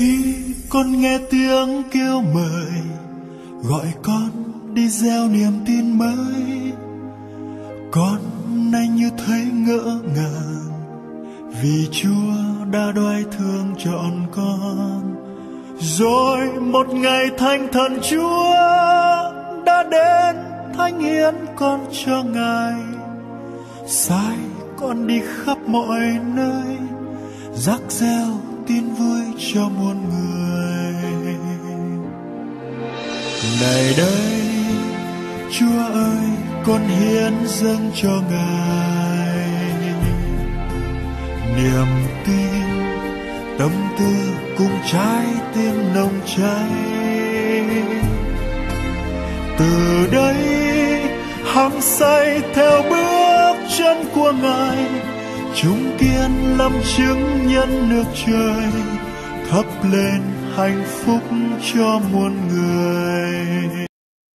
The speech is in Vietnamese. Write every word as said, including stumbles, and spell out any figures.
khi con nghe tiếng kêu mời gọi con đi gieo niềm tin mới, con nay như thấy ngỡ ngàng vì Chúa đã đoái thương chọn con. Rồi một ngày thánh thần Chúa đã đến thánh hiến con cho Ngài, sai con đi khắp mọi nơi rắc reo tin vui cho muôn người. Này đây Chúa ơi, con hiến dâng cho Ngài niềm tin, tâm tư cùng trái tim nồng cháy. Từ đây hăng say theo bước chân của Ngài, chúng kiên lâm chứng nhân nước trời, thắp lên hạnh phúc cho muôn người.